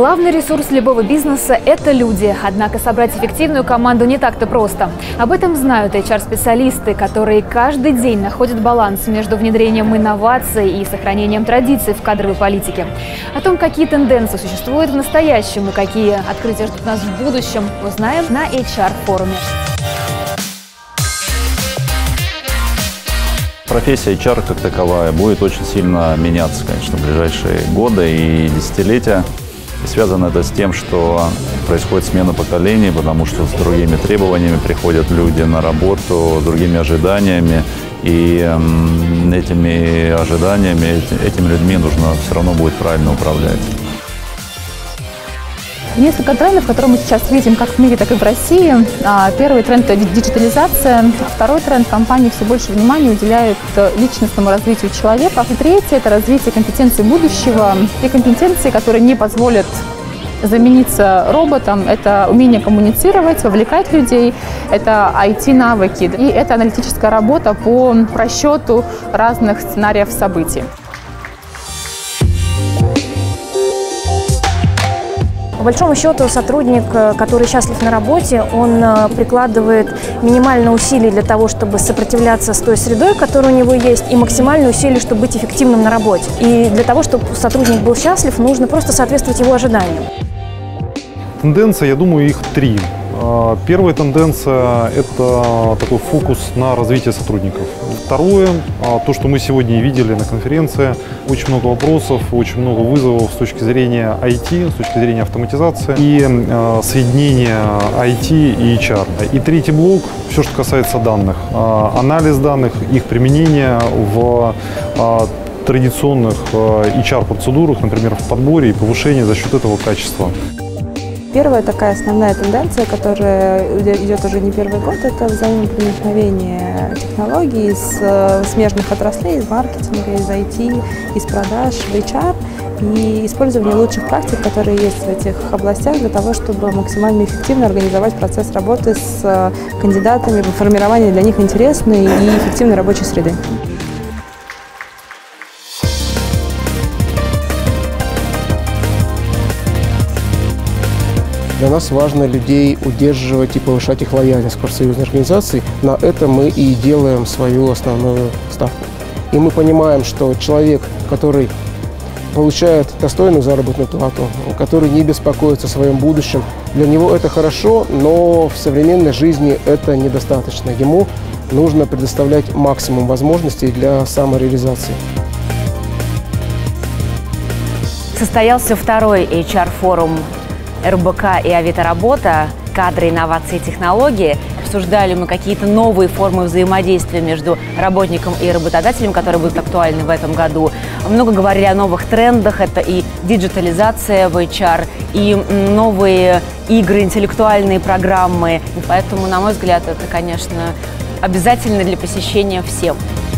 Главный ресурс любого бизнеса – это люди. Однако собрать эффективную команду не так-то просто. Об этом знают HR-специалисты, которые каждый день находят баланс между внедрением инноваций и сохранением традиций в кадровой политике. О том, какие тенденции существуют в настоящем и какие открытия ждут нас в будущем, узнаем на HR-форуме. Профессия HR как таковая будет очень сильно меняться, конечно, в ближайшие годы и десятилетия. И связано это с тем, что происходит смена поколений, потому что с другими требованиями приходят люди на работу, с другими ожиданиями. И этими ожиданиями, этими людьми нужно все равно будет правильно управлять. Несколько трендов, которые мы сейчас видим как в мире, так и в России. Первый тренд – это диджитализация. Второй тренд – компании все больше внимания уделяют личностному развитию человека. И третий – это развитие компетенций будущего. И компетенции, которые не позволят замениться роботом, это умение коммуницировать, вовлекать людей, это IT-навыки и это аналитическая работа по просчету разных сценариев событий. По большому счету, сотрудник, который счастлив на работе, он прикладывает минимальные усилия для того, чтобы сопротивляться с той средой, которая у него есть, и максимальные усилия, чтобы быть эффективным на работе. И для того, чтобы сотрудник был счастлив, нужно просто соответствовать его ожиданиям. Тенденция, я думаю, их три. Первая тенденция – это такой фокус на развитие сотрудников. Второе – то, что мы сегодня и видели на конференции. Очень много вопросов, очень много вызовов с точки зрения IT, с точки зрения автоматизации и соединения IT и HR. И третий блок – все, что касается данных. Анализ данных, их применение в традиционных HR-процедурах, например, в подборе и повышении за счет этого качества. Первая такая основная тенденция, которая идет уже не первый год, это взаимопроникновение технологий из смежных отраслей, из маркетинга, из IT, из продаж в HR и использование лучших практик, которые есть в этих областях для того, чтобы максимально эффективно организовать процесс работы с кандидатами, формирование для них интересной и эффективной рабочей среды. Для нас важно людей удерживать и повышать их лояльность к профсоюзной организации. На это мы и делаем свою основную ставку. И мы понимаем, что человек, который получает достойную заработную плату, который не беспокоится о своем будущем, для него это хорошо, но в современной жизни это недостаточно. Ему нужно предоставлять максимум возможностей для самореализации. Состоялся второй HR-форум РБК и Авито Работа «Кадры, инновации и технологии». Обсуждали мы какие-то новые формы взаимодействия между работником и работодателем, которые будут актуальны в этом году. Много говорили о новых трендах. Это и диджитализация в HR, и новые игры, интеллектуальные программы. И поэтому, на мой взгляд, это, конечно, обязательно для посещения всем.